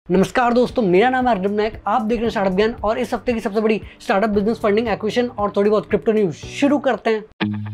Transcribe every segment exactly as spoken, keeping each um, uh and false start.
नमस्कार दोस्तों, मेरा नाम है अर्जुन नायक। आप देख रहे हैं स्टार्टअप ज्ञान और इस हफ्ते की सबसे बड़ी स्टार्टअप बिजनेस फंडिंग, एक्विजिशन और थोड़ी बहुत क्रिप्टो न्यूज शुरू करते हैं।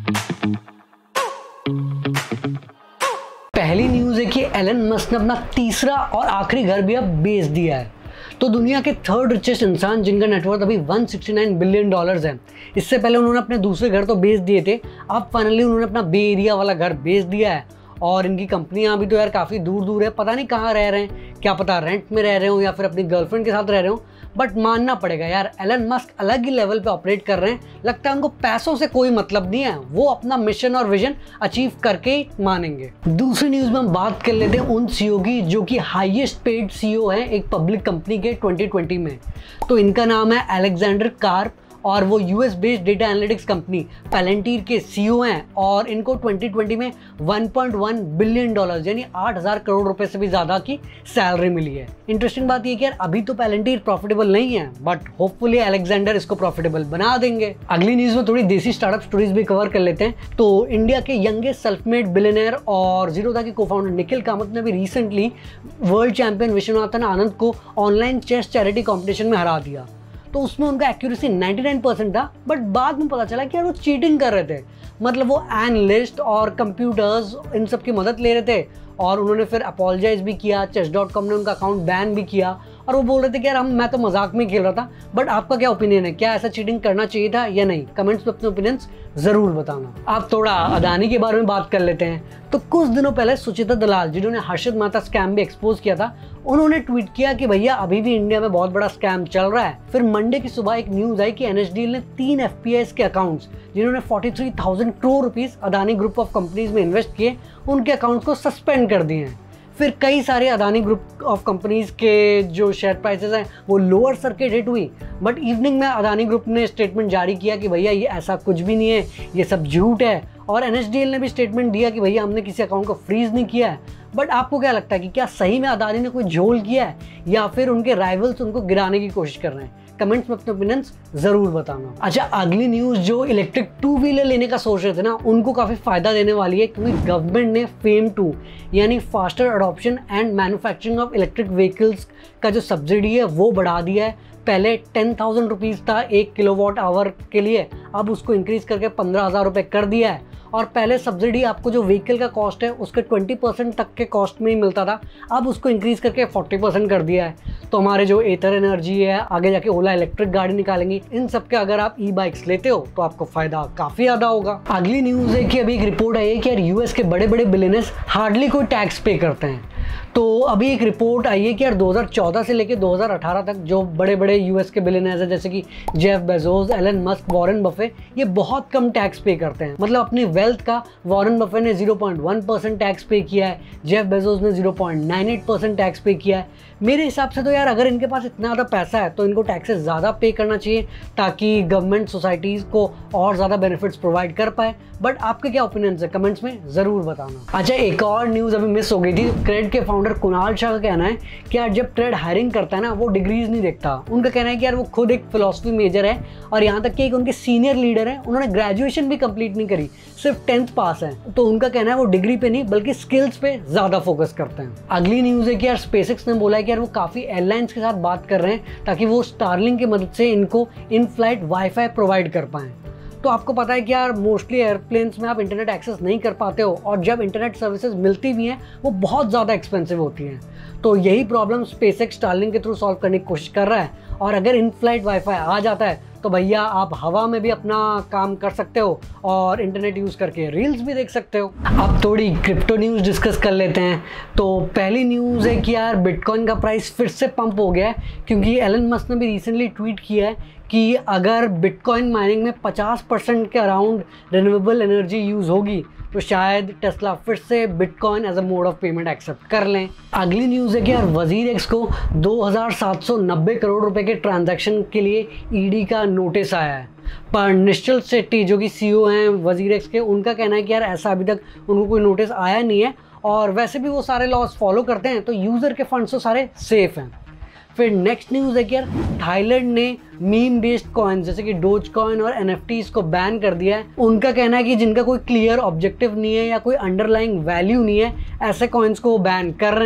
पहली न्यूज है कि एलन मस्क ने अपना तीसरा और आखिरी घर भी अब बेच दिया है। तो दुनिया के थर्ड रिचेस्ट इंसान जिनका नेटवर्थ अभी एक सौ उनहत्तर बिलियन डॉलर्स है, इससे पहले उन्होंने अपने दूसरे घर तो बेच दिए थे, अब फाइनली उन्होंने अपना बे एरिया वाला घर बेच दिया है। और इनकी कंपनियां अभी तो यार काफ़ी दूर दूर है, पता नहीं कहाँ रह रहे हैं, क्या पता रेंट में रह रहे हो या फिर अपनी गर्लफ्रेंड के साथ रह रहे हो। बट मानना पड़ेगा यार, एलन मस्क अलग ही लेवल पे ऑपरेट कर रहे हैं। लगता है उनको पैसों से कोई मतलब नहीं है, वो अपना मिशन और विजन अचीव करके ही मानेंगे। दूसरी न्यूज़ में हम बात कर लेते हैं उन सीईओ की जो कि हाईएस्ट पेड सीईओ हैं एक पब्लिक कंपनी के ट्वेंटी ट्वेंटी में। तो इनका नाम है अलेक्जेंडर कार्प और वो US based data analytics company Palantir के सीईओ हैं और इनको ट्वेंटी ट्वेंटी में one point one billion dollar यानी आठ हज़ार करोड़ रुपए से भी ज़्यादा की सैलरी मिली है। इंटरेस्टिंग बात ये कि यार अभी तो पैलेंटीर प्रॉफिटेबल नहीं है, बट होपफुली अलेक्जेंडर इसको प्रॉफिटेबल बना देंगे। अगली न्यूज़ में थोड़ी देसी स्टार्टअप स्टोरीज भी कवर कर लेते हैं। तो इंडिया के यंगेस्ट सेल्फ मेड बिलियनर और जीरोधा के को फाउंडर निखिल कामत ने भी recently world champion Viswanathan Anand को ऑनलाइन चेस चैरिटी कॉम्पिटिशन में हरा दिया। तो उसमें उनका एक्यूरेसी निन्यानवे परसेंट था, बट बाद में पता चला कि यार वो चीटिंग कर रहे थे। मतलब वो एनालिस्ट और कंप्यूटर्स इन सब की मदद ले रहे थे और उन्होंने फिर अपोलोजाइज भी किया। चेस डॉट कॉम ने उनका अकाउंट बैन भी किया और वो बोल रहे थे कि यार हम मैं तो मजाक में खेल रहा था। बट आपका क्या ओपिनियन है, क्या ऐसा चीटिंग करना चाहिए था या नहीं? कमेंट्स में अपने ओपिनियंस जरूर बताना। आप थोड़ा अदानी के बारे में बात कर लेते हैं। तो कुछ दिनों पहले सुचिता दलाल जिन्होंने हर्षद मेहता स्कैम भी एक्सपोज किया था, उन्होंने ट्वीट किया कि भैया अभी भी इंडिया में बहुत बड़ा स्कैम चल रहा है। फिर मंडे की सुबह एक न्यूज आई कि एनएसडीएल ने तीन एफपीआईज के अकाउंट्स जिन्होंने तैंतालीस हज़ार crore rupees Adani group of companies में इन्वेस्ट किए, उनके अकाउंट्स को सस्पेंड कर दिए हैं। फिर कई सारे अदानी ग्रुप ऑफ कंपनीज के जो शेयर प्राइसेस हैं वो लोअर सर्किट हिट हुई। बट इवनिंग में अदानी ग्रुप ने स्टेटमेंट जारी किया कि भैया ये ऐसा कुछ भी नहीं है, ये सब झूठ है। और एनएसडीएल ने भी स्टेटमेंट दिया कि भैया हमने किसी अकाउंट को फ्रीज नहीं किया है। बट आपको क्या लगता है कि क्या सही में अदानी ने कोई झोल किया है या फिर उनके राइवल्स उनको गिराने की कोशिश कर रहे हैं? कमेंट्स में अपने ओपिनियंस जरूर बताना। अच्छा, अगली न्यूज़ जो इलेक्ट्रिक टू व्हीलर लेने का सोच रहे थे ना, उनको काफ़ी फायदा देने वाली है क्योंकि गवर्नमेंट ने फेम टू यानी faster adoption and manufacturing of electric vehicles का जो सब्सिडी है वो बढ़ा दिया है। पहले टेन थाउजेंड रुपीज़ था एक किलोवाट आवर के लिए, अब उसको इंक्रीज करके पंद्रह हज़ार रुपये कर दिया है। और पहले सब्सिडी आपको जो व्हीकल का कॉस्ट है उसके बीस परसेंट तक के कॉस्ट में ही मिलता था, अब उसको इंक्रीज करके चालीस परसेंट कर दिया है। तो हमारे जो एथर एनर्जी है, आगे जाके ओला इलेक्ट्रिक गाड़ी निकालेंगी, इन सब के अगर आप ई बाइक्स लेते हो तो आपको फायदा काफ़ी ज़्यादा होगा। अगली न्यूज़ है कि अभी एक रिपोर्ट आई है कि यार यूएस के बड़े बड़े बिलियनर्स हार्डली कोई टैक्स पे करते हैं। तो अभी एक रिपोर्ट आई है कि यार दो हज़ार चौदह से लेकर दो हज़ार अठारह तक जो बड़े बड़े यूएस के बिलियनर्स हैं जैसे कि Jeff Bezos, Elon Musk, Warren Buffett, ये बहुत कम टैक्स पे करते हैं। मतलब अपनी वेल्थ का वॉरेन बफे ने zero point one percent tax pay किया है, जेफ बेजोस ने zero point nine eight percent tax pay किया है। मेरे हिसाब से तो यार अगर इनके पास इतना ज़्यादा पैसा है तो इनको टैक्सेस ज़्यादा पे करना चाहिए ताकि गवर्नमेंट सोसाइटीज़ को और ज़्यादा बेनिफिट्स प्रोवाइड कर पाए। बट आपके क्या ओपिनियंस है, कमेंट्स में ज़रूर बताना। अच्छा, एक और न्यूज़ अभी मिस हो गई थी। क्रेड के फाउंडर कुणाल शाह का कहना है कि यार जब क्रेड हायरिंग करता है ना, वो डिग्रीज नहीं देखता। उनका कहना है कि यार वो खुद एक फिलॉसफी मेजर है और यहाँ तक कि एक उनके सीनियर लीडर है, उन्होंने ग्रेजुएशन भी कंप्लीट नहीं करी, सिर्फ टेंथ पास है। तो उनका कहना है वो डिग्री पे नहीं बल्कि स्किल्स पे ज़्यादा फोकस करते हैं। अगली न्यूज़ है कि यार स्पेसएक्स ने बोला है कि यार वो काफ़ी एयरलाइंस के साथ बात कर रहे हैं ताकि वो स्टारलिंक की मदद से इनको इन फ्लाइट वाईफाई प्रोवाइड कर पाएँ। तो आपको पता है कि यार मोस्टली एयरप्लेन्स में आप इंटरनेट एक्सेस नहीं कर पाते हो और जब इंटरनेट सर्विसेज मिलती भी हैं वो बहुत ज़्यादा एक्सपेंसिव होती हैं। तो यही प्रॉब्लम स्पेसएक्स स्टारलिंक के थ्रू सॉल्व करने की कोशिश कर रहा है। और अगर इन फ्लाइट वाईफाई आ जाता है तो भैया आप हवा में भी अपना काम कर सकते हो और इंटरनेट यूज़ करके रील्स भी देख सकते हो। अब थोड़ी क्रिप्टो न्यूज़ डिस्कस कर लेते हैं। तो पहली न्यूज़ है कि यार बिटकॉइन का प्राइस फिर से पंप हो गया है क्योंकि एलन मस्क ने भी रिसेंटली ट्वीट किया है कि अगर बिटकॉइन माइनिंग में पचास परसेंट के अराउंड रिन्यूएबल एनर्जी यूज़ होगी तो शायद टेस्ला फिर से bitcoin as a mode of payment accept कर लें। अगली न्यूज़ है कि यार वजीर एक्स को दो हज़ार सात सौ नब्बे करोड़ रुपए के ट्रांजैक्शन के लिए ईडी का नोटिस आया है। पर निश्चल शेट्टी जो कि सीईओ हैं वजीर एक्स के, उनका कहना है कि यार ऐसा अभी तक उनको कोई नोटिस आया नहीं है और वैसे भी वो सारे लॉज फॉलो करते हैं तो यूज़र के फंड्स तो सारे सेफ हैं। फिर नेक्स्ट न्यूज़ है कि यार थाईलैंड ने मीम बेस्ड कॉइन जैसे कि डोज कॉइन और एनएफटीज को बैन कर दिया है। उनका कहना है कि जिनका कोई क्लियर ऑब्जेक्टिव नहीं है या कोई अंडरलाइंग वैल्यू नहीं है, ऐसे कॉइन्स को बैन कर रहे हैं।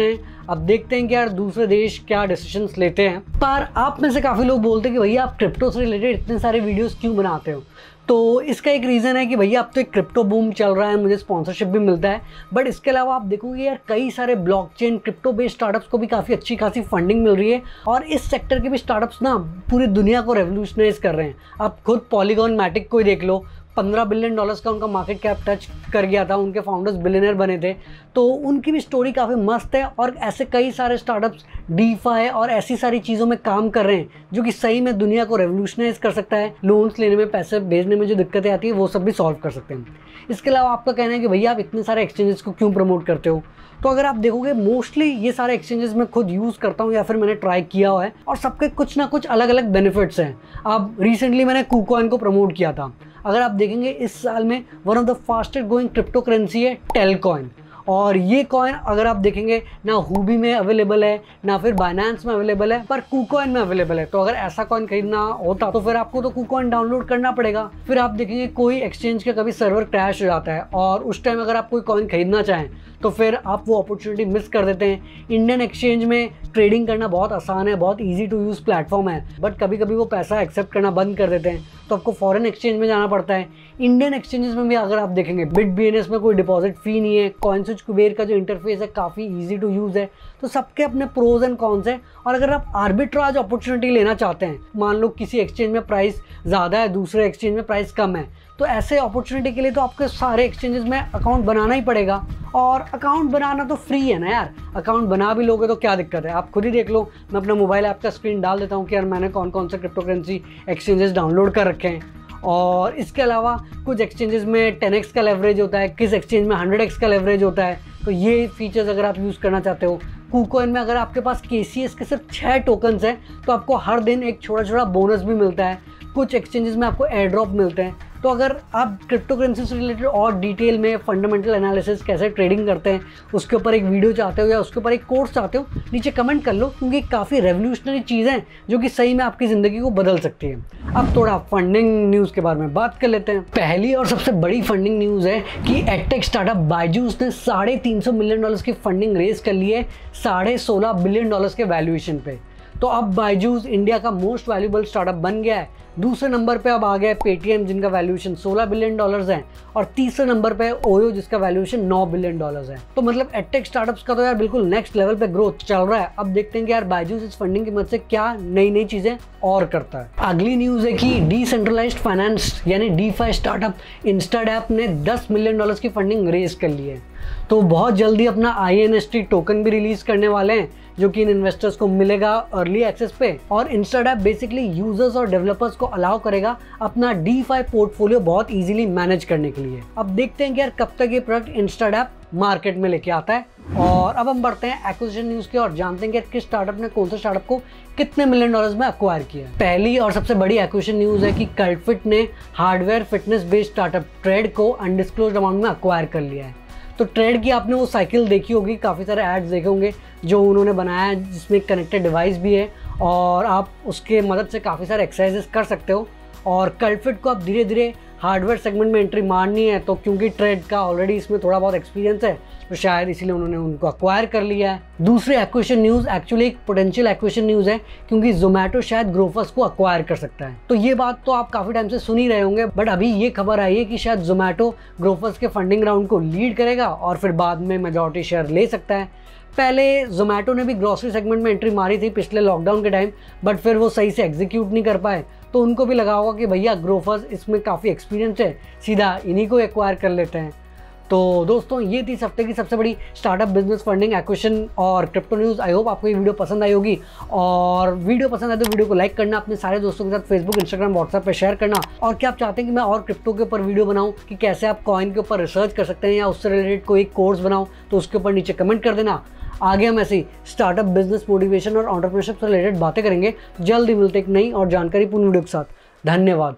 अब देखते हैं कि यार दूसरे देश क्या डिसीजंस लेते हैं। पर आप में से काफ़ी लोग बोलते हैं कि भैया आप क्रिप्टो से रिलेटेड इतने सारे वीडियोस क्यों बनाते हो। तो इसका एक रीज़न है कि भैया अब तो एक क्रिप्टो बूम चल रहा है, मुझे स्पॉन्सरशिप भी मिलता है। बट इसके अलावा आप देखोगे यार कई सारे ब्लॉकचेन क्रिप्टो बेस्ड स्टार्टअप्स को भी काफ़ी अच्छी खासी फंडिंग मिल रही है और इस सेक्टर के भी स्टार्टअप्स ना पूरी दुनिया को रेवोल्यूशनाइज कर रहे हैं। आप खुद पॉलीगॉन मैटिक को ही देख लो, पंद्रह बिलियन डॉलर्स का उनका मार्केट कैप टच कर गया था, उनके फाउंडर्स बिलियनर बने थे। तो उनकी भी स्टोरी काफ़ी मस्त है और ऐसे कई सारे स्टार्टअप्स डीफाई और ऐसी सारी चीज़ों में काम कर रहे हैं जो कि सही में दुनिया को रेवोल्यूशनाइज कर सकता है। लोन्स लेने में, पैसे भेजने में जो दिक्कतें आती है वो सब भी सॉल्व कर सकते हैं। इसके अलावा आपका कहना है कि भैया आप इतने सारे एक्सचेंजेस को क्यों प्रमोट करते हो। तो अगर आप देखोगे मोस्टली ये सारे एक्सचेंजेस मैं खुद यूज़ करता हूँ या फिर मैंने ट्राई किया हुआ है और सबके कुछ ना कुछ अलग अलग बेनिफिट्स हैं। अब रिसेंटली मैंने कूकॉइन को प्रमोट किया था। अगर आप देखेंगे इस साल में one of the fastest going crypto currency है टेलकॉइन और ये कॉइन अगर आप देखेंगे ना हुबी में अवेलेबल है ना फिर बाइनेंस में अवेलेबल है, पर कूकॉइन में अवेलेबल है। तो अगर ऐसा कॉइन खरीदना होता तो फिर आपको तो कूकॉइन डाउनलोड करना पड़ेगा। फिर आप देखेंगे कोई एक्सचेंज का कभी सर्वर क्रैश हो जाता है और उस टाइम अगर आप कोई कॉइन खरीदना चाहें तो फिर आप वो अपॉर्चुनिटी मिस कर देते हैं। इंडियन एक्सचेंज में ट्रेडिंग करना बहुत आसान है, बहुत ईजी टू यूज़ प्लेटफॉर्म है, बट कभी कभी वो पैसा एक्सेप्ट करना बंद कर देते हैं तो आपको फॉरेन एक्सचेंज में जाना पड़ता है। इंडियन एक्सचेंजेस में भी अगर आप देखेंगे बिटबीएनएस में कोई डिपॉजिट फ़ी नहीं है, कॉइनस्विच कुबेर का जो इंटरफेस है काफ़ी ईजी टू यूज़ है। तो सबके अपने प्रोज एंड कॉन्स हैं। और अगर आप आर्बिट्राज अपॉर्चुनिटी लेना चाहते हैं, मान लो किसी एक्सचेंज में प्राइस ज़्यादा है, दूसरे एक्सचेंज में प्राइस कम है, तो ऐसे अपॉर्चुनिटी के लिए तो आपके सारे एक्सचेंजेस में अकाउंट बनाना ही पड़ेगा। और अकाउंट बनाना तो फ्री है ना यार, अकाउंट बना भी लोगे तो क्या दिक्कत है। आप खुद ही देख लो, मैं अपना मोबाइल ऐप का स्क्रीन डाल देता हूँ कि यार मैंने कौन कौन से क्रिप्टो करेंसी एक्सचेंजेस डाउनलोड कर रखे हैं। और इसके अलावा कुछ एक्सचेंजेस में टेन एक्स का लेवरेज होता है, किस एक्सचेंज में हंड्रेड एक्स का लेवरेज होता है। तो ये फीचर्स अगर आप यूज़ करना चाहते हो। कूकॉइन में अगर आपके पास के सी एस के सिर्फ छः टोकन्स हैं तो आपको हर दिन एक छोटा छोटा बोनस भी मिलता है। कुछ एक्सचेंजेस में आपको एयर ड्रॉप मिलते हैं। तो अगर आप क्रिप्टो करेंसी से रिलेटेड और डिटेल में फंडामेंटल एनालिसिस कैसे ट्रेडिंग करते हैं उसके ऊपर एक वीडियो चाहते हो या उसके ऊपर एक कोर्स चाहते हो, नीचे कमेंट कर लो, क्योंकि काफ़ी रेवोल्यूशनरी चीज़ें हैं जो कि सही में आपकी ज़िंदगी को बदल सकती है। अब थोड़ा फंडिंग न्यूज़ के बारे में बात कर लेते हैं। पहली और सबसे बड़ी फंडिंग न्यूज़ है कि एडटेक स्टार्टअप बायजूस ने साढ़े तीन सौ मिलियन डॉलर्स की फंडिंग रेज कर ली है साढ़े सोलह बिलियन डॉलर्स के वैल्यूएशन पे। तो अब बायजूस इंडिया का मोस्ट वैल्यूएबल स्टार्टअप बन गया है। दूसरे नंबर पे अब आ गया है पेटीएम जिनका वैल्यूएशन सोलह बिलियन डॉलर्स है और तीसरे नंबर पे ओयो जिसका वैल्यूएशन नौ बिलियन डॉलर्स है। तो मतलब एडटेक स्टार्टअप्स का तो यार बिल्कुल नेक्स्ट लेवल पे ग्रोथ चल रहा है। अब देखते हैं कि यार बायजूस इस फंडिंग की मदद से क्या नई नई चीजें और करता है। अगली न्यूज़ है कि डिसेंट्रलाइज्ड फाइनेंस यानी डीफाई स्टार्टअप इंस्टाडैप ने दस मिलियन डॉलर्स की फंडिंग रेज कर ली है। तो बहुत जल्दी अपना I N S T token भी रिलीज करने वाले हैं जो कि इन इन्वेस्टर्स को मिलेगा अर्ली एक्सेस पे। और इंस्टाडैप बेसिकली यूजर्स और डेवलपर्स को अलाउ करेगा अपना डीफाई पोर्टफोलियो बहुत इजीली मैनेज करने के लिए। अब देखते हैं कि यार कब तक ये प्रोडक्ट इंस्टाडैप मार्केट में लेके आता है। और अब हम बढ़ते हैं एक्विजिशन न्यूज़ की और जानते हैं कि किस स्टार्टअप ने कौन से स्टार्टअप को कितने मिलियन डॉलर्स में अक्वायर किया। पहली और सबसे बड़ी एक्विजिशन न्यूज़ है कि कल्टफिट ने hardware fitness based startup Tread को अनडिस्क्लोज्ड अमाउंट में अक्वायर कर लिया है। तो ट्रेड की आपने वो साइकिल देखी होगी, काफ़ी सारे एड्स देखे होंगे जो उन्होंने बनाया है जिसमें कनेक्टेड डिवाइस भी है और आप उसके मदद से काफ़ी सारे एक्सरसाइजेस कर सकते हो। और कल्टफिट को अब धीरे धीरे हार्डवेयर सेगमेंट में एंट्री मारनी है, तो क्योंकि ट्रेड का ऑलरेडी इसमें थोड़ा बहुत एक्सपीरियंस है तो शायद इसीलिए उन्होंने उनको अक्वायर कर लिया है। दूसरी एक्विजिशन न्यूज़ एक्चुअली एक पोटेंशियल एक्विजिशन न्यूज़ है क्योंकि जोमेटो शायद ग्रोफर्स को अक्वायर कर सकता है। तो ये बात तो आप काफ़ी टाइम से सुन ही रहे होंगे, बट अभी ये खबर आई है कि शायद जोमेटो ग्रोफर्स के फंडिंग राउंड को लीड करेगा और फिर बाद में मेजॉरिटी शेयर ले सकता है। पहले जोमेटो ने भी ग्रोसरी सेगमेंट में एंट्री मारी थी पिछले लॉकडाउन के टाइम, बट फिर वो सही से एग्जीक्यूट नहीं कर पाए, तो उनको भी लगा होगा कि भैया ग्रोफर्स इसमें काफ़ी एक्सपीरियंस है, सीधा इन्हीं को एक्वायर कर लेते हैं। तो दोस्तों ये थी इस हफ्ते की सबसे बड़ी स्टार्टअप बिजनेस फंडिंग एक्विजिशन और क्रिप्टो न्यूज़। आई होप आपको ये वीडियो पसंद आई होगी और वीडियो पसंद आए तो वीडियो को लाइक करना, अपने सारे दोस्तों के साथ फेसबुक इंस्टाग्राम व्हाट्सएप पे शेयर करना। और क्या आप चाहते हैं कि मैं और क्रिप्टो के ऊपर वीडियो बनाऊं कि कैसे आप कॉइन के ऊपर रिसर्च कर सकते हैं या उससे रिलेटेड कोई कोर्स बनाऊं, तो उसके ऊपर नीचे कमेंट कर देना। आगे हम ऐसी स्टार्टअप बिजनेस मोटिवेशन और एंटरप्रेन्योरशिप से रिलेटेड बातें करेंगे। जल्द ही मिलते एक नई और जानकारीपूर्ण वीडियो के साथ। धन्यवाद।